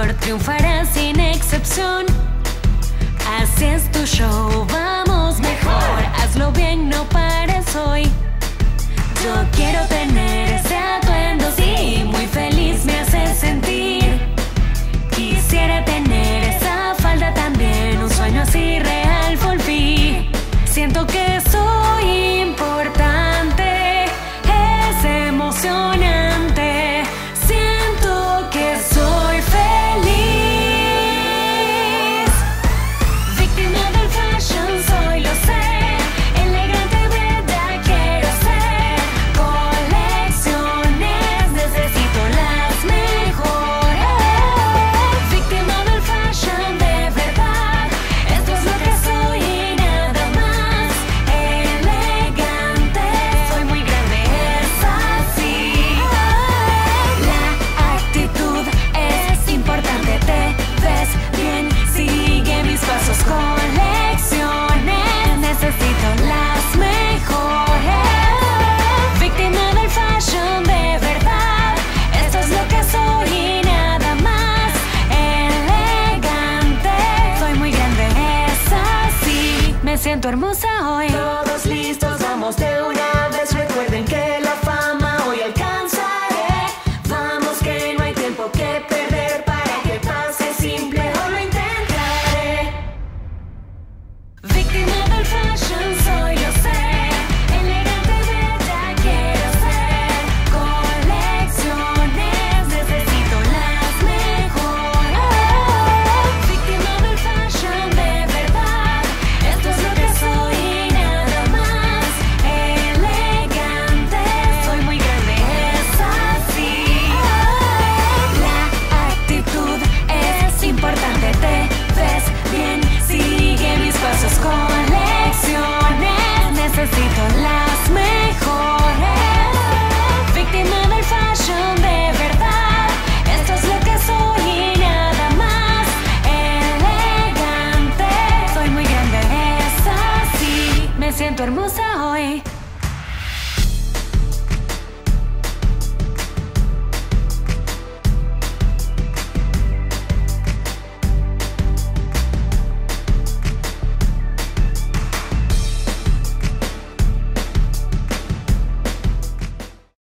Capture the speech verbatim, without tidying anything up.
mejor triunfará sin excepción. Así es tu show, vamos mejor. Hazlo bien, no pares hoy. Yo quiero tener ese atuendo, sí, muy feliz me hace sentir. Quisiera tener esa falda también, un sueño así real volví. Siento que soy importante, es emocionante. Siento que soy feliz. Víctima del fashion soy, lo sé. Elegante, bella, quiero ser. Colecciones, necesito las mejores. Víctima del fashion de verdad. Esto es lo que soy y nada más. Elegante, soy muy grande, es así. La actitud es importante, te ves bien, sigue mis pasos. Colecciones, necesito las mejores. Víctima del fashion de verdad. Esto es lo que soy y nada más. Elegante, soy muy grande, es así. Me siento hermosa hoy. Todos listos, vamos de una vez. Recuerden que la fama hoy alcanzaré. Vamos que no hay tiempo que perder. Para que pase simple o lo intentaré. Víctima del fashion soy, lo sé. Elegante, bella, quiero ser. Colecciones, necesito las mejores. Víctima del fashion de verdad. Esto es lo que soy y nada más. Elegante, soy muy grande, es así. La actitud es importante, te ves bien, sigue mis pasos. Colecciones, necesito las mejores. Víctima del fashion de verdad. Esto es lo que soy y nada más. Elegante, soy muy grande, es así. Me siento hermosa